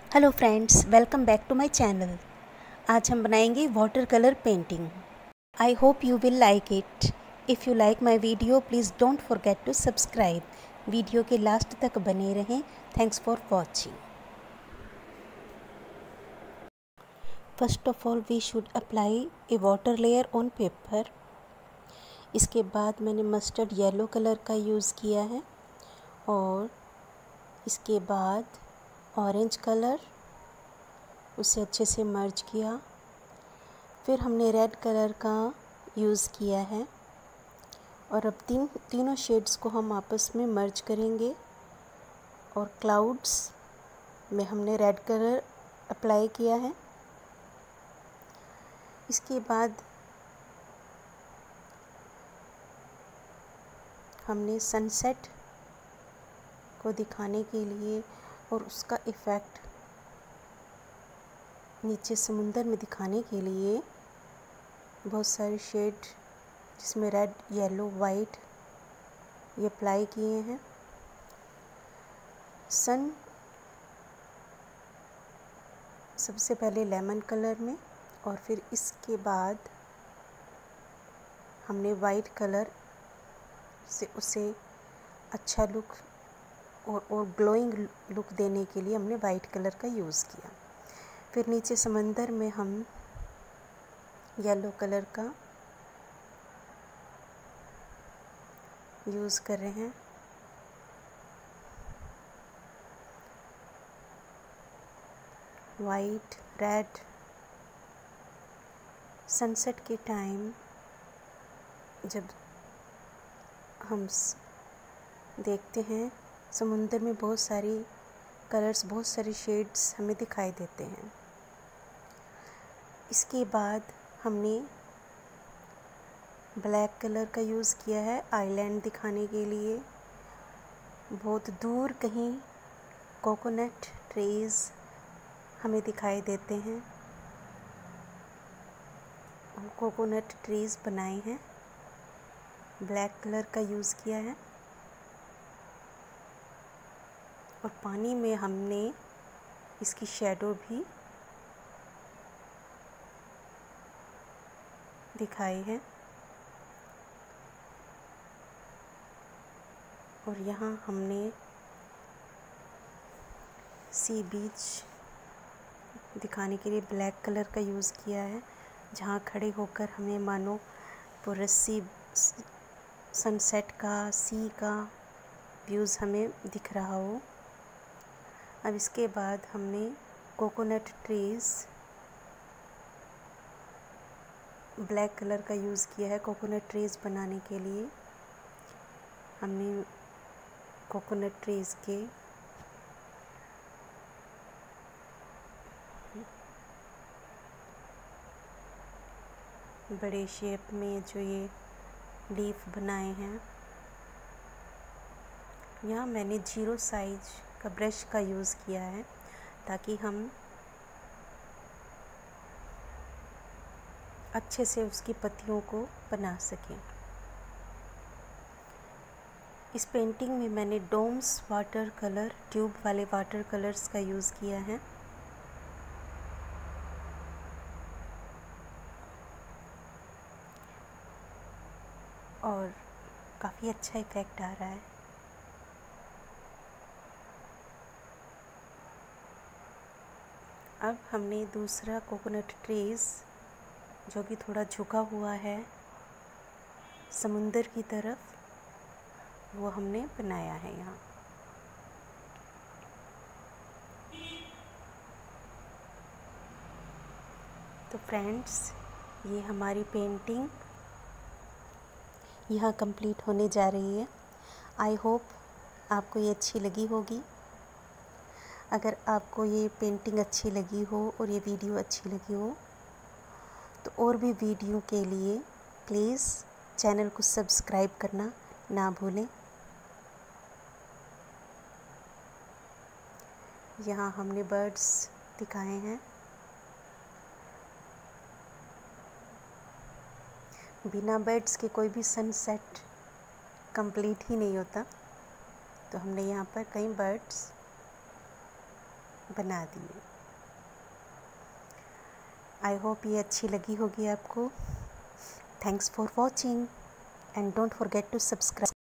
Hello friends, welcome back to my channel. आज हम बनाएंगे water colour painting. I hope you will like it. If you like my video please don't forget to subscribe. Video के last तक बने रहें। Thanks for watching. First of all we should apply a water layer on paper. इसके बाद मैंने mustard yellow colour का use किया है और इसके बाद ऑरेंज कलर, उसे अच्छे से मर्ज किया। फिर हमने रेड कलर का यूज़ किया है और अब तीनों शेड्स को हम आपस में मर्ज करेंगे। और क्लाउड्स में हमने रेड कलर अप्लाई किया है। इसके बाद हमने सनसेट को दिखाने के लिए और उसका इफ़ेक्ट नीचे समुंदर में दिखाने के लिए बहुत सारे शेड जिसमें रेड, येलो, वाइट ये अप्लाई किए हैं। सन सबसे पहले लेमन कलर में और फिर इसके बाद हमने वाइट कलर से उसे अच्छा लुक और ग्लोइंग लुक देने के लिए हमने वाइट कलर का यूज़ किया। फिर नीचे समंदर में हम येलो कलर का यूज़ कर रहे हैं। वाइट, रेड, सनसेट के टाइम जब हम देखते हैं समुंदर में बहुत सारी कलर्स, बहुत सारे शेड्स हमें दिखाई देते हैं। इसके बाद हमने ब्लैक कलर का यूज़ किया है आइलैंड दिखाने के लिए। बहुत दूर कहीं कोकोनट ट्रीज़ हमें दिखाई देते हैं और कोकोनट ट्रीज़ बनाए हैं। ब्लैक कलर का यूज़ किया है और पानी में हमने इसकी शैडो भी दिखाई है। और यहाँ हमने सी बीच दिखाने के लिए ब्लैक कलर का यूज़ किया है, जहाँ खड़े होकर हमें मानो पूरा सनसेट का, सी का व्यूज़ हमें दिख रहा हो। अब इसके बाद हमने कोकोनट ट्रीज़ ब्लैक कलर का यूज़ किया है। कोकोनट ट्रीज़ बनाने के लिए हमने कोकोनट ट्रीज़ के बड़े शेप में जो ये लीफ बनाए हैं। यहाँ मैंने 0 साइज का ब्रश का यूज़ किया है ताकि हम अच्छे से उसकी पत्तियों को बना सकें। इस पेंटिंग में मैंने डोम्स वाटर कलर, ट्यूब वाले वाटर कलर्स का यूज़ किया है। और काफ़ी अच्छा इफ़ेक्ट आ रहा है। अब हमने दूसरा कोकोनट ट्रीज़ जो कि थोड़ा झुका हुआ है समुंदर की तरफ, वो हमने बनाया है यहाँ। तो फ्रेंड्स, ये हमारी पेंटिंग यहाँ कंप्लीट होने जा रही है। आई होप आपको ये अच्छी लगी होगी। अगर आपको ये पेंटिंग अच्छी लगी हो और ये वीडियो अच्छी लगी हो तो और भी वीडियो के लिए प्लीज़ चैनल को सब्सक्राइब करना ना भूलें। यहाँ हमने बर्ड्स दिखाए हैं। बिना बर्ड्स के कोई भी सनसेट कंप्लीट ही नहीं होता, तो हमने यहाँ पर कई बर्ड्स बना दिए। आई होप ये अच्छी लगी होगी आपको। Thanks for watching and don't forget to subscribe.